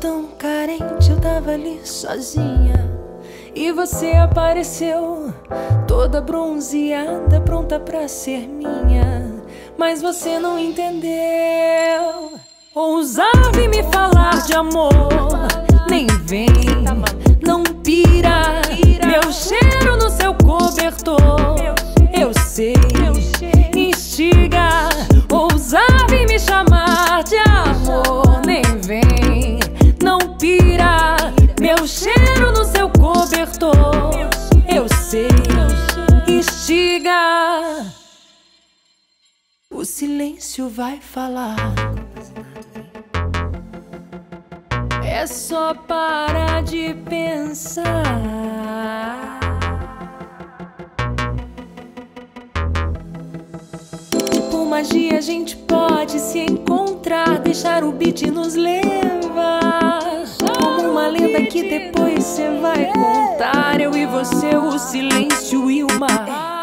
tão carente, eu tava ali sozinha e você apareceu, toda bronzeada, pronta pra ser minha. Mas você não entendeu. Ousava em me falar de amor, nem vem, não pira. Meu cheiro no seu cobertor, eu sei, instiga. Ousava em me chamar de amor, nem vem, não pira. Meu cheiro no seu cobertor, eu sei, instiga. O silêncio vai falar. É só parar de pensar. Tipo magia, a gente pode se encontrar, deixar o beat nos levar. Como uma lenda que depois cê vai contar. Eu e você, o silêncio e o mar.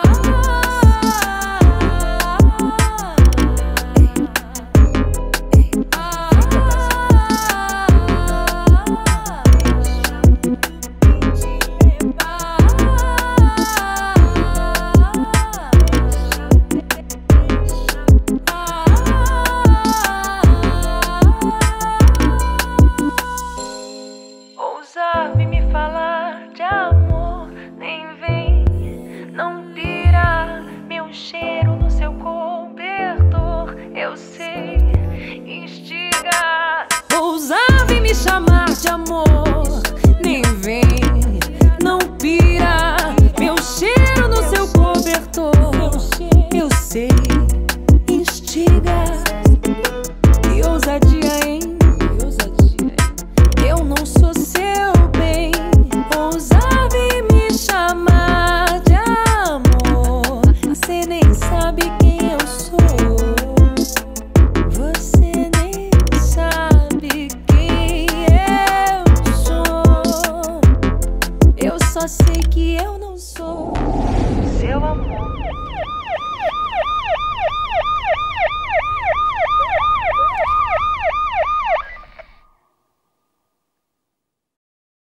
Ousava em me falar de amor, nem vem, não pira. Meu cheiro no seu cobertor, eu sei, instiga. Ousava em me chamar de amor, nem vem, não pira. Meu cheiro no seu cobertor, eu sei, instiga. Que ousadia, hein? Eu não sou seu bem. Ousava em me chamar de amor. Você nem sabe quem eu sou. Você nem sabe quem eu sou. Eu só sei